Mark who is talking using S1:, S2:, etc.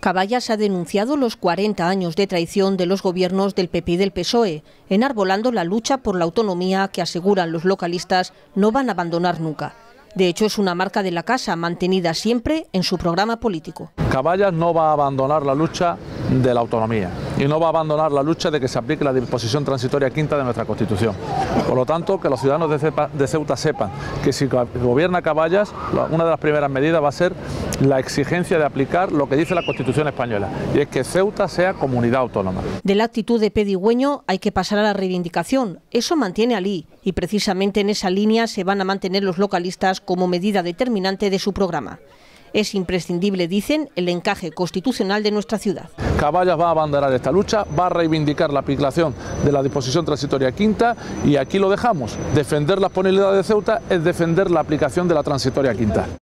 S1: Caballas ha denunciado los 40 años de traición de los gobiernos del PP y del PSOE, enarbolando la lucha por la autonomía que aseguran los localistas no van a abandonar nunca. De hecho, es una marca de la casa mantenida siempre en su programa político.
S2: Caballas no va a abandonar la lucha de la autonomía y no va a abandonar la lucha de que se aplique la disposición transitoria quinta de nuestra Constitución. Por lo tanto, que los ciudadanos de Ceuta sepan que si gobierna Caballas, una de las primeras medidas va a ser la exigencia de aplicar lo que dice la Constitución española, y es que Ceuta sea comunidad autónoma.
S1: De la actitud de Pedigüeño hay que pasar a la reivindicación. Eso mantiene a Alí, y precisamente en esa línea se van a mantener los localistas como medida determinante de su programa. Es imprescindible, dicen, el encaje constitucional de nuestra ciudad.
S2: Caballas va a abanderar esta lucha, va a reivindicar la aplicación de la disposición transitoria quinta y aquí lo dejamos. Defender la disponibilidad de Ceuta es defender la aplicación de la transitoria quinta.